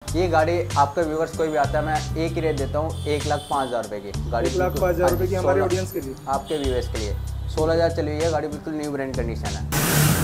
ये गाड़ी आपके व्यूवर्स कोई भी आता है, मैं एक ही रेट देता हूँ, 1,05,000 रुपये की गाड़ी। 1,05,000 रुपये की हमारे ऑडियंस के लिए, आपके व्यूवर्स के लिए 16,000 चली हुई है गाड़ी, बिल्कुल न्यू ब्रांड कंडीशन है।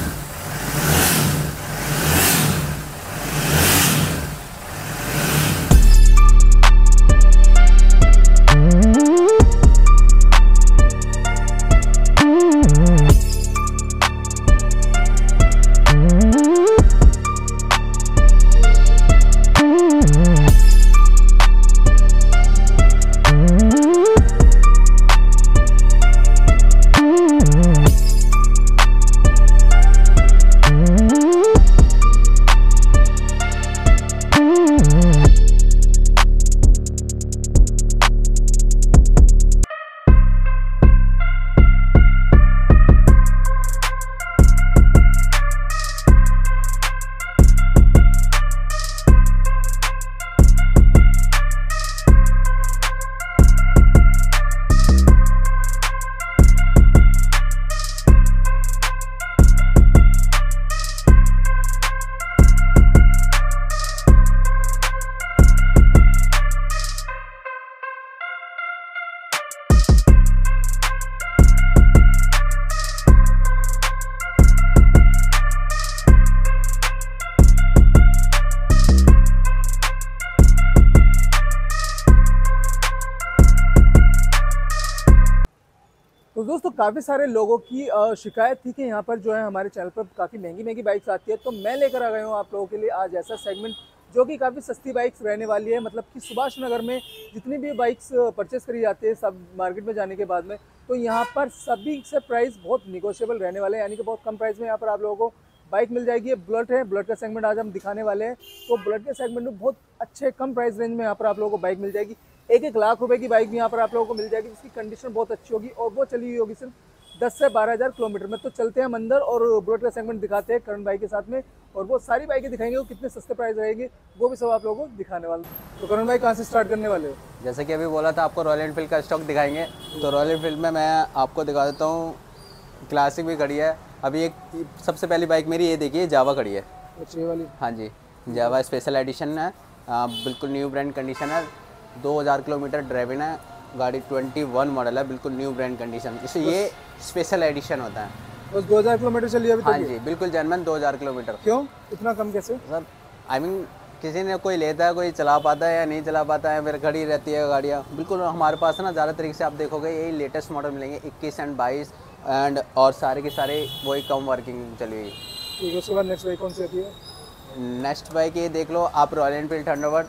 तो दोस्तों काफ़ी सारे लोगों की शिकायत थी कि यहाँ पर जो है हमारे चैनल पर काफ़ी महंगी महंगी बाइक्स आती है, तो मैं लेकर आ गया हूँ आप लोगों के लिए आज ऐसा सेगमेंट जो कि काफ़ी सस्ती बाइक्स रहने वाली है। मतलब कि सुभाष नगर में जितनी भी बाइक्स परचेस करी जाती है सब मार्केट में जाने के बाद में, तो यहाँ पर सभी से प्राइस बहुत निगोशिएबल रहने वाले हैं, यानी कि बहुत कम प्राइस में यहाँ पर आप लोगों को बाइक मिल जाएगी। ये बुलेट है, बुलेट का सेगमेंट आज हम दिखाने वाले हैं। तो बुलेट के सेगमेंट में बहुत अच्छे कम प्राइस रेंज में यहाँ पर आप लोगों को बाइक मिल जाएगी। 1-1 लाख रुपए की बाइक भी यहाँ पर आप लोगों को मिल जाएगी, जिसकी कंडीशन बहुत अच्छी होगी और वो चली हुई होगी सिर्फ 10 से 12,000 किलोमीटर में। तो चलते हैं हम अंदर और बुलेट का सेगमेंट दिखाते हैं करण भाई के साथ में, और वो सारी बाइकें दिखाएंगे वो कितने सस्ते प्राइस रहेंगे वो भी सब आप लोगों को दिखाने वाले हैं। तो करण भाई कहाँ से स्टार्ट करने वाले हो? जैसे कि अभी बोला था आपको रॉयल एनफील्ड का स्टॉक दिखाएंगे, तो रॉयल एनफील्ड में मैं आपको दिखा देता हूँ। क्लासिक भी खड़ी है अभी, एक सबसे पहली बाइक मेरी ये देखिए जावा खड़ी है। अच्छा ये वाली? हाँ जी, जावा स्पेशल एडिशन है, बिल्कुल न्यू ब्रांड कंडीशन है, 2000 किलोमीटर ड्राइविंग है, गाड़ी 21 मॉडल है, बिल्कुल न्यू ब्रांड कंडीशन। इसे ये स्पेशल एडिशन होता है। बस 2000 किलोमीटर चली अभी तक? हाँ जी बिल्कुल जेन्युइन 2000 किलोमीटर। क्यों इतना कम कैसे सर? आई मीन किसी ने कोई लेता है, कोई चला पाता है या नहीं चला पाता है, फिर खड़ी रहती है गाड़ियाँ। बिल्कुल हमारे पास ना ज़्यादा तरीके से आप देखोगे यही लेटेस्ट मॉडल मिलेंगे, 21 एंड 22 एंड और सारे के सारे वही कम वर्किंग चली हुई। ठीक है, उसके बाद नेक्स्ट बाइक कौन सी आती है? नेक्स्ट बाइक ये देख लो आप, Royal Enfield Thunderbird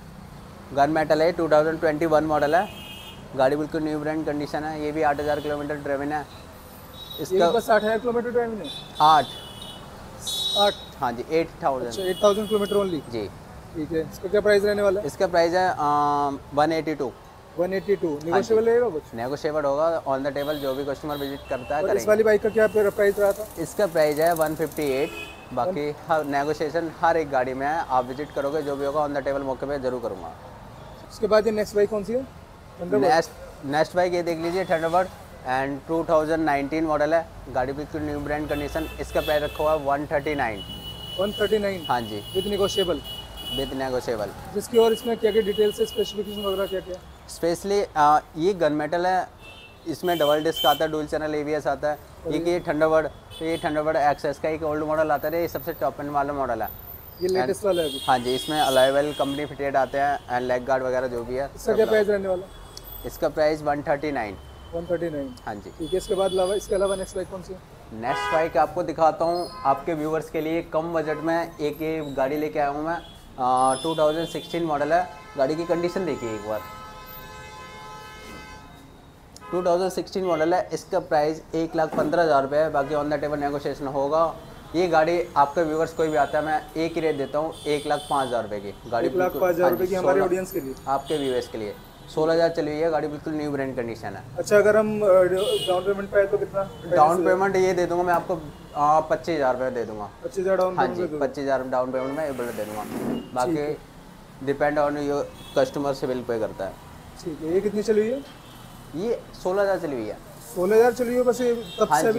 gun metal है, 2021 मॉडल है, गाड़ी बिल्कुल न्यू ब्रांड कंडीशन है। ये भी 8000 किलोमीटर ड्राइविंग है। इसका बस 8000 किलोमीटर ड्राइविंग है? 8 हाँ जी 8000। अच्छा 8000 किलोमीटर ओनली? जी ठीक है। इसका क्या प्राइस रहने वाला है? इसका प्राइस है 182। 182 नेगोशिएबल रहेगा कुछ? नेगोशिएबल होगा ऑन द टेबल, जो भी कस्टमर विजिट करता है। और इस वाली बाइक का क्या प्राइस रहा था? इसका प्राइस है 158। बाकी हर नेगोशिएशन हर एक गाड़ी में है, आप विजिट करोगे जो भी होगा ऑन द टेबल मौके पे जरूर करूँगा। उसके बाद ये नेक्स्ट बाइक कौन सी है? नेक्स्ट बाइक ये देख लीजिए थंडरबर्ड एंड 2019 मॉडल है, गाड़ी बिल्कुल न्यू ब्रांड कंडीशन। इसका प्राइस रखा हुआ है 139। 139? हाँ जी विद नेगोशिएबल? With negotiable. जिसकी और इसमें क्या क्या डिटेल्स है, स्पेसिफिकेशन वगैरह क्या क्या? स्पेशली ये गन मेटल है, इसमें डबल डिस्क आता है, डुअल चैनल ABS आता है। ये थंडरबर्ड, ये थंडरबर्ड XS का एक ओल्ड मॉडल आता है, ये सबसे टॉप एंड वाला मॉडल है। ये लेटेस्ट वाला है अभी? हाँ जी, इसमें अलाइवल कंपनी फिटेड आते हैं एंड लेग गार्ड वगैरह जो भी है। इसका क्या प्राइस रहने वाला? इसका प्राइस 139। 139 हाँ जी ठीक है। इसके अलावा नेक्स्ट बाइक कौन सी है? नेक्स्ट बाइक आपको दिखाता हूँ आपके व्यूवर्स के लिए कम बजट में। एक ये गाड़ी लेके आया हूँ मैं, 2016 मॉडल है, गाड़ी की कंडीशन देखिए एक बार। 2016 मॉडल है, इसका प्राइस 1,15,000 रुपये है, बाकी ऑन द टेबल नेगोशिएशन होगा। ये गाड़ी आपके व्यूवर्स कोई भी आता है, मैं एक ही रेट देता हूँ, 1,05,000 रुपये की गाड़ी। 1,05,000 रुपये की हमारे ऑडियंस के लिए, आपके व्यूवर्स के लिए 16,000 चली हुई है गाड़ी, बिल्कुल न्यू ब्रांड कंडीशन है। अच्छा अगर हम डाउन पेमेंट पे आए तो कितना डाउन पेमेंट? ये दे दूंगा मैं आपको 25,000 रुपये दे दूंगा। 25,000 डाउन? हाँ जी 25,000 डाउन पेमेंट में ये बुलेट दे दूंगा, बाकी डिपेंड ऑन योर कस्टमर से बिल पे करता है। ठीक है। ये कितनी चली हुई है? ये 16,000 चली हुई है। 16,000 चली हुई है बस ये तब हाँ से अभी जी तक?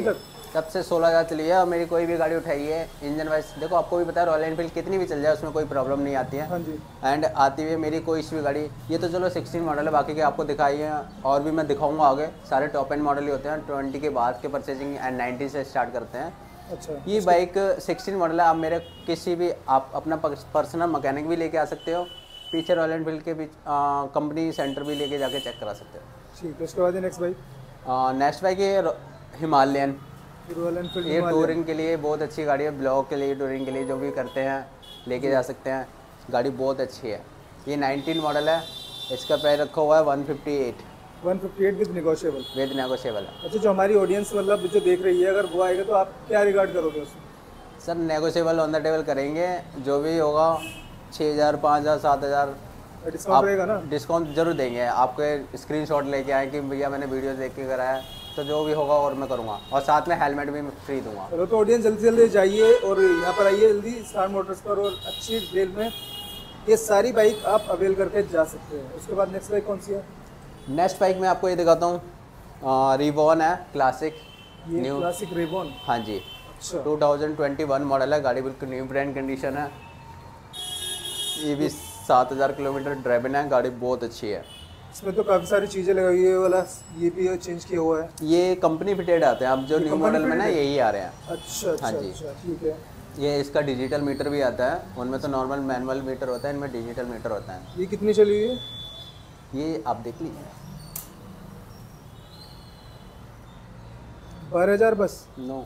सबसे 16,000 चली है और मेरी कोई भी गाड़ी उठाई है इंजन वाइज, देखो आपको भी पता है रॉयल एनफील्ड कितनी भी चल जाए उसमें कोई प्रॉब्लम नहीं आती है। हाँ जी। एंड आती हुई मेरी कोई सी भी गाड़ी, ये तो चलो 16 मॉडल है, बाकी के आपको दिखाई है और भी मैं दिखाऊंगा आगे, सारे टॉप एंड मॉडल ही होते हैं, 20 के बाद के परचेजिंग एंड 19 से स्टार्ट करते हैं। अच्छा। ये बाइक 16 मॉडल है, आप मेरे किसी भी आप अपना पर्सनल मैकेनिक भी लेके आ सकते हो, पीछे रॉयल एनफील्ड के कंपनी सेंटर भी लेके जाके चेक करा सकते हो। ठीक है, उसके बाद नेक्स्ट बाइक? नेक्स्ट बाइक ये हिमालयन, रॉयल एनफील्ड ये टूरिंग के लिए बहुत अच्छी गाड़ी है, ब्लॉग के लिए टूरिंग के लिए जो भी करते हैं लेके जा सकते हैं, गाड़ी बहुत अच्छी है। ये 19 मॉडल है, इसका प्राइस रखा हुआ है 158 विद नेगोशिएबल। विद नेगोशिएबल है। अच्छा, जो हमारी ऑडियंस मतलब जो देख रही है, अगर वो आएगा तो आप क्या रिगार्ड करोगे उसमें? Sir negotiable on the table करेंगे, जो भी होगा 6,000 5,000 7,000 डिस्काउंट रहेगा ना? डिस्काउंट जरूर देंगे, आपके स्क्रीनशॉट लेके आए कि भैया मैंने वीडियो देख के कराया, तो जो भी होगा और मैं करूँगा, और साथ में हेलमेट भी मैं फ्री दूंगा। चलो तो ऑडियंस जल्दी से जल्दी जाइए और यहाँ पर आइए जल्दी स्टार मोटर्स पर, और अच्छी डील में ये सारी बाइक आप अवेल करके जा सकते हैं। उसके बाद नेक्स्ट बाइक कौन सी है? नेक्स्ट बाइक मैं आपको ये दिखाता हूँ, रिवॉन है क्लासिक, ये न्यू, क्लासिक रिवॉन। हाँ जी। अच्छा। 2021 मॉडल है, गाड़ी बिल्कुल न्यू ब्रांड कंडीशन है, ये भी 7,000 किलोमीटर ड्राइवन है, गाड़ी बहुत अच्छी है। इसमें तो काफ़ी सारी चीज़ें लगाई हुई है, ये वाला ये भी चेंज किया हुआ है। ये कंपनी फिटेड आते हैं, अब जो न्यू मॉडल में ना यही आ रहे हैं। अच्छा अच्छा। हाँ जी। अच्छा, ठीक है। ये इसका डिजिटल मीटर भी आता है, उनमें तो नॉर्मल मैनुअल मीटर होता है, इनमें डिजिटल मीटर होता है। ये कितनी चली हुई है? ये आप देख लीजिए। 12,000 बस? नो,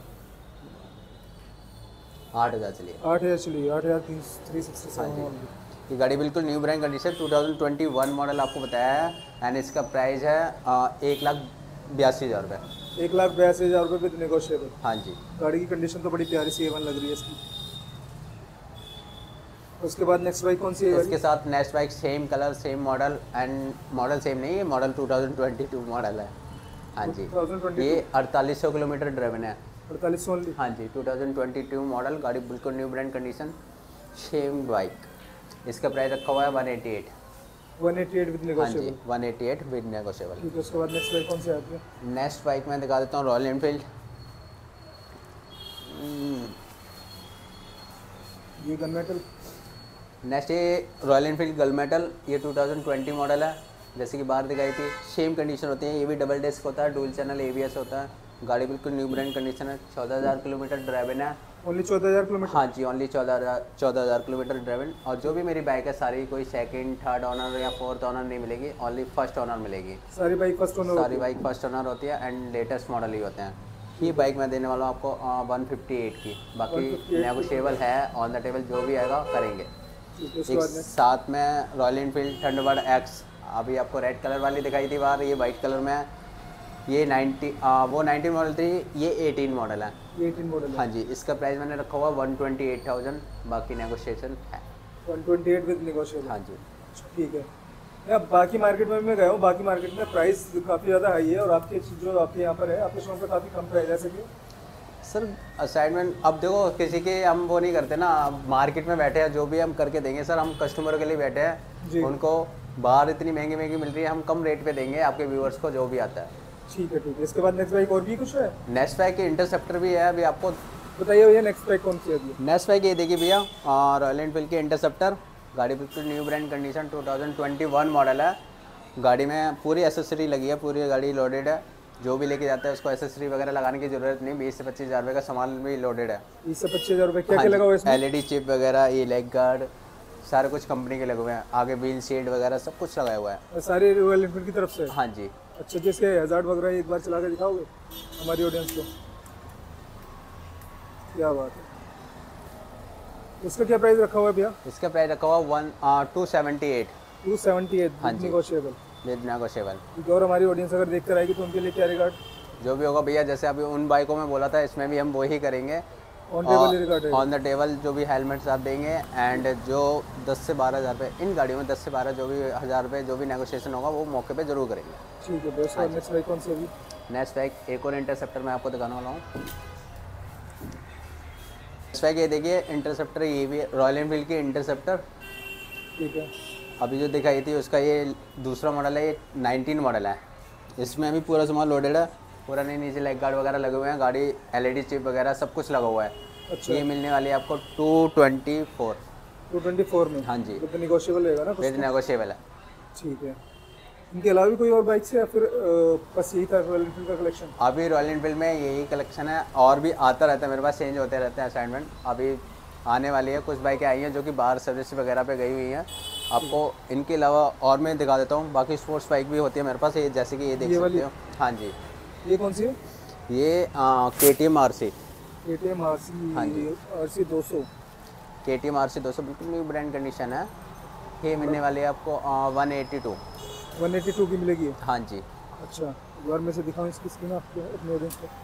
8,000 चलिए। 8,000 चली हुई, 8,367। हाँ जी। ये गाड़ी बिल्कुल न्यू ब्रांड कंडीशन, 2021 मॉडल आपको बताया है, एंड इसका प्राइस है 1,82,000 रुपये। 1,82,000 रुपये विद नेगोशिएबल। हाँ जी। गाड़ी की कंडीशन तो बड़ी प्यारी सी A1 लग रही है इसकी। उसके बाद नेक्स्ट बाइक कौन सी है? इसके साथ next bike same colour same model, and model same नहीं है, मॉडल 2022 मॉडल है। हाँ जी। 2022? ये 4800 किलोमीटर ड्राइवन है। 4800 ओनली? हाँ जी, 2022 मॉडल, गाड़ी बिल्कुल new brand condition, same bike. इसका प्राइस रखा हुआ है 188 विद हाँ नेगोशिएबल। Ji, 188 with negotiable. ठीक है, उसके बाद नेक्स्ट बाइक कौन सी आती है? नेक्स्ट बाइक मैं दिखा देता हूँ, रॉयल एनफील्ड। ये गन मेटल। नेक्स्ट ये रॉयल एनफील्ड गल मेटल, ये 2020 मॉडल है, जैसे कि बाहर दिखाई थी, सेम कंडीशन होती है, ये भी डबल डिस्क होता है, डुअल चैनल ABS होता है, गाड़ी बिल्कुल न्यू ब्रांड कंडीशन है, 14,000 किलोमीटर ड्राइवन है। Only 14,000 kilometre? हाँ जी, ओनली 14,000 किलोमीटर ड्राइवन। और जो भी मेरी बाइक है सारी कोई सेकंड थर्ड ऑनर या फोर्थ ऑनर नहीं मिलेगी, ओनली फर्स्ट ऑनर मिलेगी। सारी बाइक फर्स्ट ओनर? सारी बाइक फर्स्ट ऑनर होती है, एंड लेटेस्ट मॉडल ही होते हैं। ये बाइक मैं देने वाला हूँ आपको 158 की, बाकी 158 नेगोशिएबल है, ऑन द टेबल जो भी आएगा करेंगे। उसके एक बाद साथ में रॉयल एनफील्ड थंडरबर्ड एक्स, अभी आपको रेड कलर वाली दिखाई थी बाहर, ये वाइट कलर में है, ये 19 मॉडल थी, ये 18 मॉडल है। 18 मॉडल? हाँ जी। इसका प्राइस मैंने रखा हुआ 128,000, बाकी नेगोशिएशन है। 128 विद नेगोशिएबल? हाँ जी। ठीक है। अब बाकी मार्केट में मैं गया हूँ, बाकी मार्केट में प्राइस काफ़ी ज़्यादा हाई है, और आपके जो आपके यहाँ पर है, आपके शॉप पे काफ़ी कम प्राइस है, जैसे कि सर असाइनमेंट, अब देखो किसी के हम वो नहीं करते ना, अब मार्केट में बैठे हैं, जो भी हम करके देंगे सर, हम कस्टमर के लिए बैठे हैं, उनको बाहर इतनी महंगी महंगी मिल रही है, हम कम रेट पे देंगे आपके व्यूअर्स को जो भी आता है। ठीक है, ठीक है। इसके बाद नेक्स्ट बाइक और भी कुछ है? नेक्स्ट बाइक की इंटरसेप्टर भी है, अभी आपको बताइए भैया नेक्स्ट बाइक कौन सी है अभी? नेक्स्ट बाइक ये देखिए भैया, रॉयल एनफील्ड की इंटरसेप्टर, गाड़ी बिल्कुल न्यू ब्रांड कंडीशन, 2021 मॉडल है, गाड़ी में पूरी एसेसरी लगी है, पूरी गाड़ी लोडेड है, जो भी लेके जाता है उसको एसेसरी वगैरह लगाने की जरूरत नहीं, 20 से 25,000 रुपये का सामान भी लोडेड है। 20 से 25,000 रुपये? क्या क्या लगा हुआ है इसमें? LED चिप वगैरह, ये लेग गार्ड, सारे कुछ कंपनी के लगे हुए हैं, आगे व्हील शेड वगैरह सब कुछ लगाया हुआ है। सारे रॉयल एनफील्ड की तरफ से? हाँ जी। अच्छा, जिसके हज़ार्ड वगैरह एक बार चला के दिखाओगे हमारी ऑडियंस को? क्या बात है। उसका क्या प्राइस रखा हुआ है भैया? इसका प्राइस रखा हुआ 278 विद नेगोशिएबल? With negotiable. और हमारी ऑडियंस अगर देख कर आएगी तो उनके लिए क्या रिगार्ड? जो भी होगा भैया, जैसे अभी उन बाइकों में बोला था, इसमें भी हम वही करेंगे, ऑन द टेबल जो भी हेलमेट्स आप देंगे, एंड जो 10 से 12,000 रुपये इन गाड़ियों में 10 से 12 जो भी 1,000 रुपये जो भी नेगोशिएशन होगा वो मौके पे जरूर करेंगे। ठीक है। दोस्तों नेक्स्ट बाइक कौन सी अभी? नेक्स्ट बाइक एक और इंटरसेप्टर मैं आपको दिखाने वाला हूँ। नेक्स्ट बाइक ये देखिए इंटरसेप्टर, ये भी रॉयल एनफील्ड की इंटरसेप्टर। ठीक है। अभी जो दिखाई थी उसका ये दूसरा मॉडल है, ये 19 मॉडल है, इसमें अभी पूरा सामान लोडेड है, पूरा नहीं, नीचे लेग गार्ड वगैरह लगे हुए हैं, गाड़ी LED चिप वगैरह सब कुछ लगा हुआ है। अच्छा, ये मिलने वाली है आपको 224। 224 में? हाँ जी, तो निगोशिएबल रहेगा ना कुछ विद तो? नेगोशिएबल है। ठीक है। इनके अलावा भी कोई और बाइक है या फिर बस यही था रॉयल एनफील्ड का कलेक्शन? अभी रॉयल एनफील्ड में यही कलेक्शन है, और भी आता रहता है मेरे पास, चेंज होते रहते हैं असाइनमेंट। अभी आने वाली है, कुछ बाइकें आई हैं जो कि बाहर सर्विस वगैरह पे गई हुई हैं। आपको इनके अलावा और मैं दिखा देता हूँ, बाकी स्पोर्ट्स बाइक भी होती है मेरे पास, ये जैसे कि ये देख सकते हो। हाँ जी, ये कौन सी है? ये KTM RC। KTM RC? हाँ जी, RC 200। KTM RC 200 बिल्कुल न्यू ब्रांड कंडीशन है। ये मिलने वाली है आपको 182। 182 की मिलेगी? हाँ जी। अच्छा, एक बार मैं से दिखाऊँ इसकी स्क्रीन आपको अपने ऑडियंस को।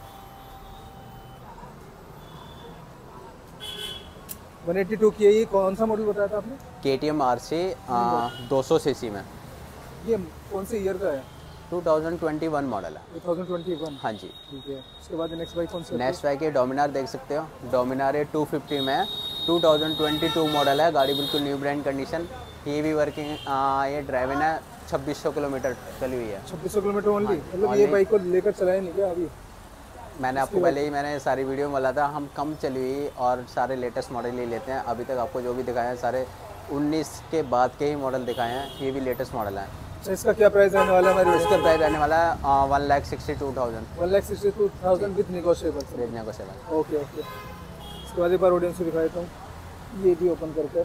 वन 182 की है। ये कौन सा मॉडल बताया था आपने? KTM RC 200 सीसी में। ये कौन से ईयर का है? 2021 मॉडल है। 2021? हाँ जी। ठीक है। उसके बाद नेक्स्ट बाइक कौन सी? नेक्स्ट बाइक ये डोमिनार देख सकते हो, डोमिनार ये 250 में है, 2022 मॉडल है, गाड़ी बिल्कुल न्यू ब्रांड कंडीशन। ये भी वर्किंग, ये ड्राइविंग है, 2600 किलोमीटर चली हुई है। 2600 किलोमीटर ओनली? मतलब ये बाइक को लेकर चलाए नहीं क्या अभी? मैंने आपको पहले ही मैंने सारी वीडियो में बोला था, हम कम चली हुई और सारे लेटेस्ट मॉडल ही लेते हैं। अभी तक आपको जो भी दिखाए हैं सारे 19 के बाद के ही मॉडल दिखाए हैं, ये भी लेटेस्ट मॉडल है। अच्छा, इसका क्या प्राइस रहने वाला है हमारे? इसका प्राइस रहने वाला है 1,62,000। 1,62,000 with negotiable? With negotiable. Okay okay. इसके बाद एक बार ऑडियंस को दिखा देता हूँ, ये भी ओपन करके।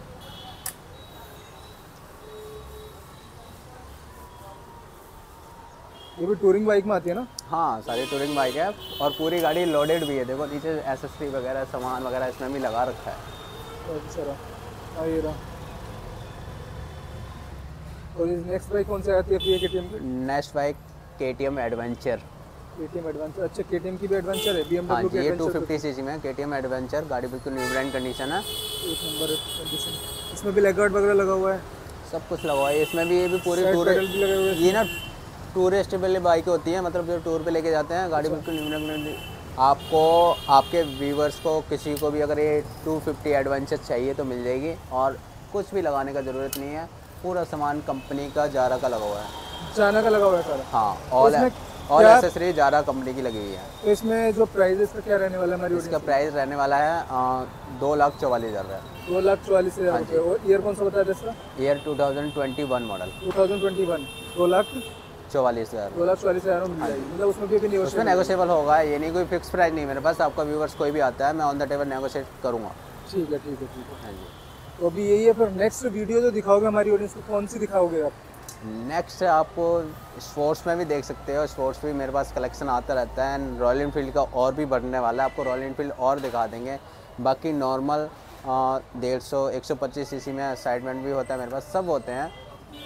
ये भी टूरिंग बाइक में आती है ना? हाँ, सारी टूरिंग बाइक है और पूरी गाड़ी लोडेड भी है। देखो नीचे एसेसरी वगैरह सामान वगैरह इसमें भी लगा रखा है। बहुत सारा। हाँ, ये रहा। और नेक्स्ट बाइक कौन सी आती है फिर KTM की? Next bike KTM adventure. KTM adventure? अच्छा, KTM की भी एडवेंचर है? हाँ BMW जी, की ये एडवेंचर? 250 सीसी में KTM एडवेंचर, गाड़ी बिल्कुल न्यू ब्रांड कंडीशन है। एक नंबर कंडीशन। इसमें भी लेग गार्ड वगैरह लगा हुआ है? सब कुछ लगा हुआ है इसमें भी। ये भी पूरी साइड टूर, पैडल भी लगे हुए हैं? ये ना टूरिस्ट वाली बाइक होती है, मतलब जो टूर पे लेके जाते हैं, गाड़ी बिल्कुल न्यू ब्रांड। आपको आपके व्यूवर्स को किसी को भी अगर ये 250 एडवेंचर चाहिए तो मिल जाएगी, और कुछ भी लगाने का ज़रूरत नहीं है, पूरा सामान कंपनी का जारा का लगा हुआ है। जाना का लगा हुआ है सारा? हाँ, ऑल एसेसरी जारा कंपनी की लगी हुई है। तो इसमें जो प्राइस है इसका क्या रहने वाला है हमारी? इसका प्राइस रहने वाला है 2,44,000 है। 2,44,000 रुपये। और ईयर कौन सा बताया था इसका? Year 2021 model. 2021। 2,44,000। 2,44,000 में मिल जाएगी? मतलब उसमें भी उसमें नेगोशिएबल होगा, ये नहीं कोई फिक्स प्राइस नहीं मेरे पास। आपका व्यूवर्स कोई भी आता है, मैं ऑन द टेबल नेगोशिएट करूँगा। ठीक है ठीक है ठीक है। हाँ जी। तो अभी यही है। फिर नेक्स्ट वीडियो जो दिखाओगे हमारी ऑडियंस को, कौन सी दिखाओगे आप? नेक्स्ट आपको स्पोर्ट्स में भी देख सकते हो, स्पोर्ट्स भी मेरे पास कलेक्शन आता रहता है। एंड रॉयल एनफील्ड का और भी बढ़ने वाला है, आपको रॉयल एनफील्ड और दिखा देंगे। बाकी नॉर्मल 150 125 सीसी में साइडमेंट भी होता है मेरे पास, सब होते हैं।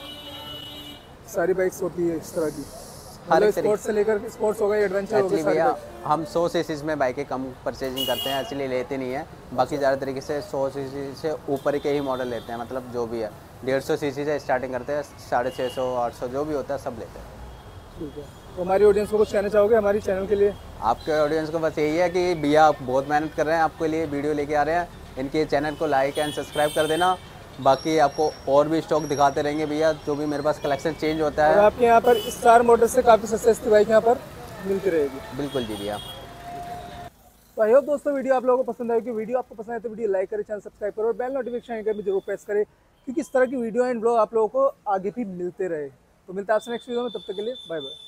सारी बाइक्स होती है इस तरह की? हर एक स्पोर्ट्स से लेकर स्पोर्ट्स हो गए, एडवेंचर हो गए, भैया हम 100 सीसीज में बाइकें कम परचेजिंग करते हैं, इसलिए लेते नहीं है। बाकी ज़्यादा तरीके से 100 सीसी से ऊपर के ही मॉडल लेते हैं, मतलब जो भी है 150 सीसी से स्टार्टिंग करते हैं, 650 800 जो भी होता है सब लेते हैं। ठीक है। तो हमारी ऑडियंस को कुछ कहना चाहोगे हमारी चैनल के लिए? आपके ऑडियंस को बस यही है कि भैया आप बहुत मेहनत कर रहे हैं, आपके लिए वीडियो लेके आ रहे हैं, इनके चैनल को लाइक एंड सब्सक्राइब कर देना। बाकी आपको और भी स्टॉक दिखाते रहेंगे भैया, जो भी मेरे पास कलेक्शन चेंज होता है। और आपके यहाँ पर स्टार मोटर्स से काफ़ी सस्ती बाइक यहाँ पर मिलती रहेगी? बिल्कुल जी भैया। तो आई होप दोस्तों वीडियो आप लोगों को पसंद आएगी। वीडियो आपको पसंद आए तो वीडियो लाइक करें, चैनल सब्सक्राइब करें और बेल नोटिफिकेशन आइकन भी जरूर प्रेस करें, क्योंकि इस तरह की वीडियो एंड ब्लॉग आप लोगों को आगे भी मिलते रहे। तो मिलता है आपसे नेक्स्ट वीडियो में, तब तक के लिए बाय बाय।